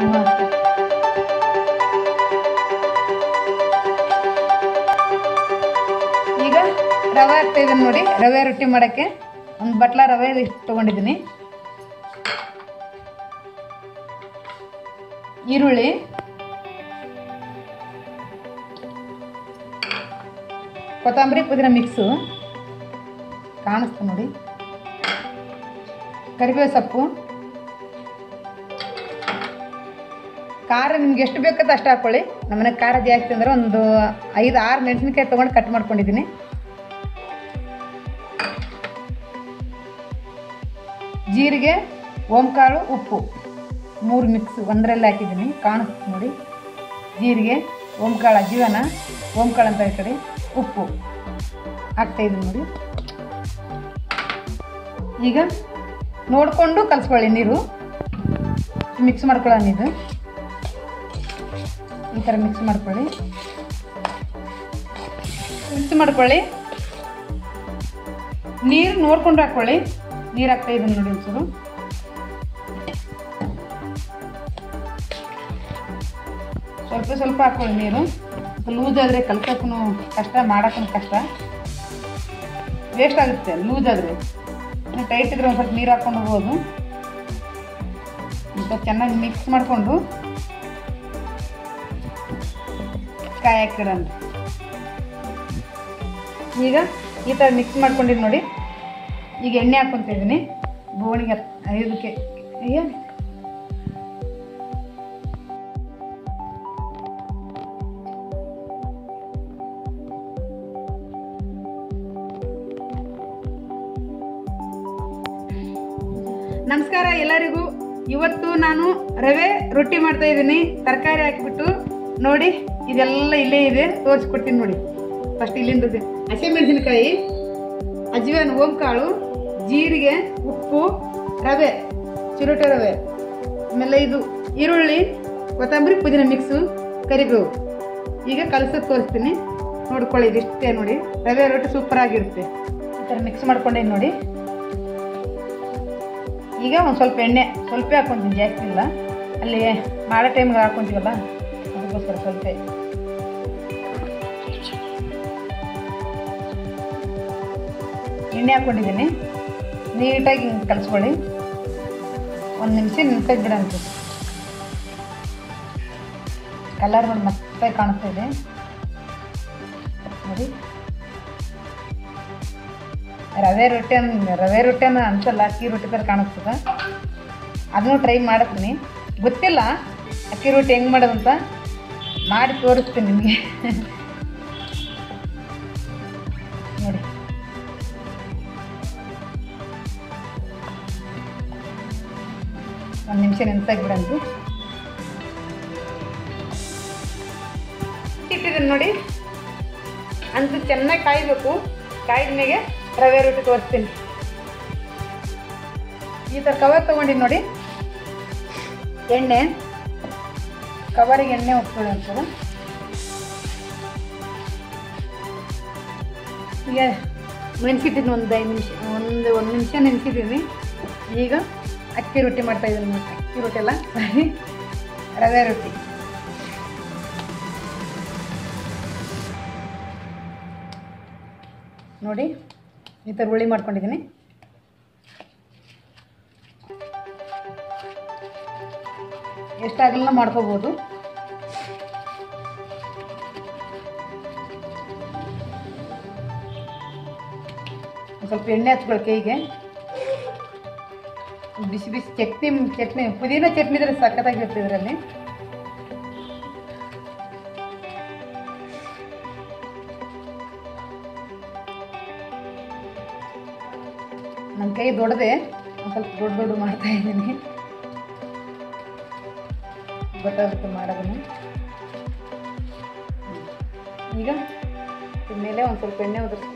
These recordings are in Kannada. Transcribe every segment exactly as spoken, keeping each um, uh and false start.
ಈಗ ರವೆ ಹಾಕ್ತಾ ಇದ್ದೀನಿ ನೋಡಿ. ರವೆ ರೊಟ್ಟಿ ಮಾಡೋಕ್ಕೆ ಒಂದು ಬಟ್ಲ ರವೆ ತೊಗೊಂಡಿದ್ದೀನಿ. ಈರುಳ್ಳಿ, ಕೊತ್ತಂಬರಿ ಪುದೀನ ಮಿಕ್ಸು ಕಾಣಿಸ್ತು ನೋಡಿ, ಕರಿಬೇವು ಸೊಪ್ಪು, ಖಾರ ನಿಮ್ಗೆ ಎಷ್ಟು ಬೇಕಂತ ಅಷ್ಟು ಹಾಕ್ಕೊಳ್ಳಿ. ನಮ್ಮನೆ ಖಾರ ಜಾಸ್ತಿ ಅಂದರೆ ಒಂದು ಐದು ಆರು ಮೆಣಸಿನ್ಕಾಯಿ ತೊಗೊಂಡು ಕಟ್ ಮಾಡ್ಕೊಂಡಿದ್ದೀನಿ. ಜೀರಿಗೆ, ಓಂಕಾಳು, ಉಪ್ಪು ಮೂರು ಮಿಕ್ಸ್ ಒಂದರಲ್ಲಿ ಹಾಕಿದ್ದೀನಿ, ಕಾಣಿಸ್ತು ನೋಡಿ. ಜೀರಿಗೆ, ಓಂಕಾಳು, ಅಜ್ಜಿವಾನ, ಓಂಕಾಳು ಅಂತ ಈ ಕಡೆ, ಉಪ್ಪು ಹಾಕ್ತಾಯಿದ್ದೀನಿ ನೋಡಿ. ಈಗ ನೋಡಿಕೊಂಡು ಕಲಿಸ್ಕೊಳ್ಳಿ ನೀರು, ಮಿಕ್ಸ್ ಮಾಡ್ಕೊಳ್ಳೋಣ. ಇದು ಈ ಥರ ಮಿಕ್ಸ್ ಮಾಡ್ಕೊಳ್ಳಿ, ಮಿಕ್ಸ್ ಮಾಡ್ಕೊಳ್ಳಿ. ನೀರು ನೋಡ್ಕೊಂಡು ಹಾಕ್ಕೊಳ್ಳಿ. ನೀರು ಹಾಕ್ತಾಯಿದ್ದೀನಿ ನೋಡಿ. ಒಂಚೂರು ಸ್ವಲ್ಪ ಸ್ವಲ್ಪ ಹಾಕ್ಕೊಳ್ಳಿ ನೀರು. ಲೂಸ್ ಆದರೆ ಕಲ್ಸಕ್ಕೂ ಕಷ್ಟ, ಮಾಡೋಕ್ಕೂ ಕಷ್ಟ, ವೇಸ್ಟ್ ಆಗುತ್ತೆ ಲೂಸ್ ಆದರೆ. ಟೈಟ್ ಇದ್ರೆ ಒಂದು ಸ್ವಲ್ಪ ನೀರು ಹಾಕ್ಕೊಂಡು ಹೋಗ್ಬೋದು. ಸ್ವಲ್ಪ ಚೆನ್ನಾಗಿ ಮಿಕ್ಸ್ ಮಾಡಿಕೊಂಡು ಕಾಯಿ ಹಾಕಿಡೋಣ. ಈಗ ಈ ಥರ ಮಿಕ್ಸ್ ಮಾಡ್ಕೊಂಡಿದ್ದು ನೋಡಿ. ಈಗ ಎಣ್ಣೆ ಹಾಕ್ಕೊತಿದ್ದೀನಿ ಬೋಣಿಗೆ ಇದಕ್ಕೆ. ಏನು ನಮಸ್ಕಾರ ಎಲ್ಲರಿಗೂ. ಇವತ್ತು ನಾನು ರವೆ ರೊಟ್ಟಿ ಮಾಡ್ತಾ ಇದ್ದೀನಿ. ತರಕಾರಿ ಹಾಕಿಬಿಟ್ಟು ನೋಡಿ, ಇದೆಲ್ಲ ಇಲ್ಲೇ ಇದೆ, ತೋರಿಸ್ಕೊಡ್ತೀನಿ ನೋಡಿ. ಫಸ್ಟ್ ಇಲ್ಲಿಂದ ಹಸಿಮೆಣಸಿನಕಾಯಿ, ಅಜ್ವಾನ, ಓಂಕಾಳು, ಜೀರಿಗೆ, ಉಪ್ಪು, ರವೆ, ಚಿರೋಟಿ ರವೆ, ಆಮೇಲೆ ಇದು ಈರುಳ್ಳಿ, ಕೊತ್ತಂಬರಿ ಪುದೀನ ಮಿಕ್ಸು, ಕರಿಬೇವು. ಈಗ ಕಲಸೋದು ತೋರಿಸ್ತೀನಿ, ನೋಡ್ಕೊಳ್ಳಿ. ಇದಿಷ್ಟೇ ನೋಡಿ, ರವೆ ರೊಟ್ಟಿ ಸೂಪರ್ ಆಗಿರುತ್ತೆ. ಈ ಥರ ಮಿಕ್ಸ್ ಮಾಡ್ಕೊಂಡೇನು ನೋಡಿ. ಈಗ ಒಂದು ಸ್ವಲ್ಪ ಎಣ್ಣೆ ಸ್ವಲ್ಪ ಹಾಕ್ಕೊತೀನಿ, ಜಾಸ್ತಿ ಇಲ್ಲ. ಅಲ್ಲಿ ಮಾಡೋ ಟೈಮ್ಗೆ ಹಾಕ್ಕೊತೀವಲ್ಲ ಅದಕ್ಕೋಸ್ಕರ ಸ್ವಲ್ಪ ಎಣ್ಣೆ ಹಾಕ್ಕೊಂಡಿದ್ದೀನಿ. ನೀಟಾಗಿ ಹಿಂಗೆ ಕಲಿಸ್ಕೊಳ್ಳಿ. ಒಂದು ನಿಮಿಷ ನಿಲ್ಸಕ್ಕೆ ಬಿಡಂತ. ಕಲರ್ ನೋಡಿ ಮತ್ತೆ ಕಾಣಿಸ್ತಾ ಇದೆ ನೋಡಿ. ರವೆ ರೊಟ್ಟಿ ಅನ್ ರವೆ ರೊಟ್ಟಿ ಅನ್ನ ಅನ್ಸಲ್ಲ, ಅಕ್ಕಿ ರೊಟ್ಟಿ ಥರ ಕಾಣಿಸ್ತದೆ. ಅದನ್ನು ಟ್ರೈ ಮಾಡ್ತೀನಿ. ಗೊತ್ತಿಲ್ಲ ಅಕ್ಕಿ ರೊಟ್ಟಿ ಹೆಂಗೆ ಮಾಡೋದಂತ, ಮಾಡಿ ತೋರಿಸ್ತೀನಿ ನಿಮಗೆ ನೋಡಿ. ಒಂದು ನಿಮಿಷ ನೆನ್ಸಾಗಿ ಬಿಡಂತು. ಇಟ್ಟಿದ್ದೀನಿ ನೋಡಿ. ಅಂತೂ ಚೆನ್ನಾಗಿ ಕಾಯಬೇಕು. ಕಾಯ್ದ ಮೇಲೆ ರವೆ ರೊಟ್ಟಿ ತೋರಿಸ್ತೀನಿ. ಈ ಥರ ಕವರ್ ತೊಗೊಂಡಿನಿ ನೋಡಿ. ಎಣ್ಣೆ ಕವರಿಗೆ ಎಣ್ಣೆ ಹೋಗ್ತದೆ ಅಂತಾರೆ. ಈಗ ನೆನೆಸಿಟ್ಟಿದ್ದೀನಿ ಒಂದು ಐದು ನಿಮಿಷ ಒಂದು ಒಂದು ನಿಮಿಷ ನೆನೆಸಿದ್ದೀನಿ. ಈಗ ಅಕ್ಕಿ ರೊಟ್ಟಿ ಮಾಡ್ತಾಯಿದ್ದೀನಿ ನೋಡಿ. ಅಕ್ಕಿ ರೊಟ್ಟಿ ಅಲ್ಲ, ರವೆ ರೊಟ್ಟಿ. ನೋಡಿ ಈ ಥರ ಹುಳಿ ಮಾಡ್ಕೊಂಡಿದ್ದೀನಿ. ಎಷ್ಟಾಗಲ್ಲ ಮಾಡ್ಕೋಬೋದು. ಸ್ವಲ್ಪ ಎಣ್ಣೆ ಹಚ್ಕೊಳ್ಳಿ ಕೈಗೆ. ಬಿಸಿ ಬಿಸಿ ಚಟ್ನಿ ಚಟ್ನಿ ಪುದೀನ ಚಟ್ನಿ ಇದ್ರೆ ಸಖತ್ತಾಗಿರುತ್ತೆ ಇದರಲ್ಲಿ. ನನ್ನ ಕೈ ದೊಡ್ಡದೆ, ಒಂದು ಸ್ವಲ್ಪ ದೊಡ್ಡ ದೊಡ್ಡ ಮಾಡ್ತಾ ಇದ್ದೀನಿ. ಗೊತ್ತಾಗುತ್ತೆ ಮಾಡೋದನ್ನು. ಈಗ ಮೇಲೆ ಒಂದು ಸ್ವಲ್ಪ ಎಣ್ಣೆ ಉದುರಿಸ್ತೀನಿ.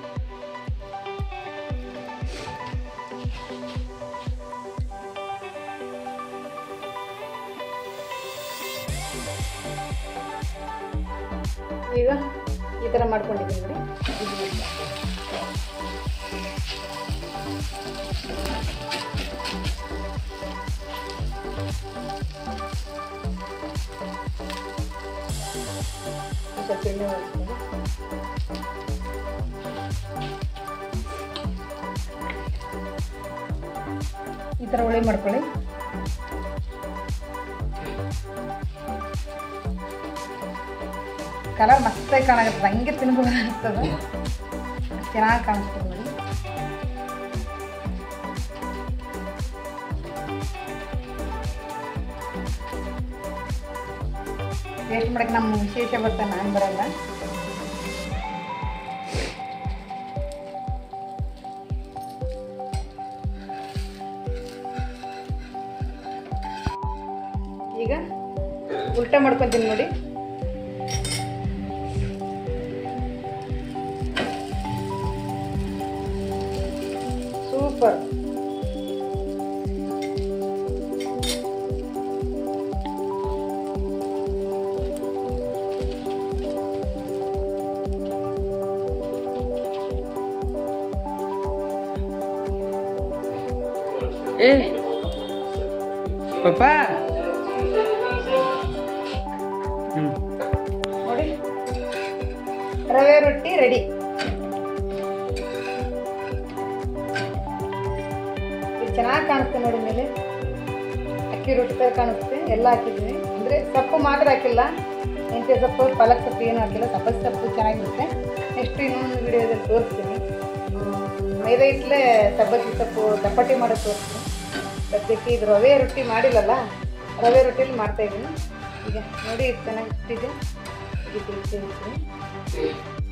ಈಗ ಈ ಥರ ಮಾಡ್ಕೊಂಡಿದ್ದೀನಿ ನೋಡಿ. ಸ್ವಲ್ಪ ಎಣ್ಣೆ ಹಾಕ್ತೀನಿ. ಈ ಥರ ಒಳ್ಳೆ ಮಾಡ್ಕೊಳ್ಳಿ. ಕಲರ್ ಮಸ್ತಾಗಿ ಕಾಣಾಗತ್ತೆ, ಹಂಗೆ ತಿನ್ಬೋದು ಅನಿಸ್ತದೆ, ಚೆನ್ನಾಗಿ ಕಾಣಿಸ್ತದೆ ನೋಡಿ. ಟೇಸ್ಟ್ ಮಾಡಕ್ಕೆ ನಮ್ಮ ವಿಶೇಷ ಬರ್ತಾ ನಾನು ಬರಲ್ಲ. ಈಗ ಉಲ್ಟಾ ಮಾಡ್ಕೊತೀನಿ ನೋಡಿ. ಸೂಪರ್. ಏ ಪಪ್ಪ ನೋಡಿ ರವೆ ರೊಟ್ಟಿ ರೆಡಿ. ಇದು ಚೆನ್ನಾಗಿ ಕಾಣುತ್ತೆ ನೋಡಿ. ಮೇಲೆ ಅಕ್ಕಿ ರೊಟ್ಟಿ ಥರ ಕಾಣುತ್ತೆ. ಎಲ್ಲ ಹಾಕಿದ್ವಿ ಅಂದರೆ ಸೊಪ್ಪು ಮಾತ್ರ ಹಾಕಿಲ್ಲ, ಮೆಂತ್ಯ ಸೊಪ್ಪು ಪಾಲಕ್ ಸೊಪ್ಪು ಏನು ಹಾಕಿಲ್ಲ. ಸಬ್ಬಸಿ ಸೊಪ್ಪು ಚೆನ್ನಾಗಿರುತ್ತೆ. ನೆಕ್ಸ್ಟ್ ಇನ್ನೊಂದು ವಿಡಿಯೋದಲ್ಲಿ ತೋರಿಸ್ತೀನಿ. ಮೈದಾ ಹಿಟ್ಟಲೆ ಸಬ್ಬಸಿ ಸೊಪ್ಪು ಚಪಾತಿ ಮಾಡೋದು ತೋರಿಸ್ತೀನಿ. ಸದ್ಯಕ್ಕೆ ಇದು ರವೆ ರೊಟ್ಟಿ ಮಾಡಿಲ್ಲಲ್ಲ, ರವೆ ರೊಟ್ಟಿಲಿ ಮಾಡ್ತಾಯಿದ್ದೀನಿ. ಈಗ ನೋಡಿ ಇದು ಚೆನ್ನಾಗಿ ಇಟ್ಟಿದ್ದೆ. ಈಗ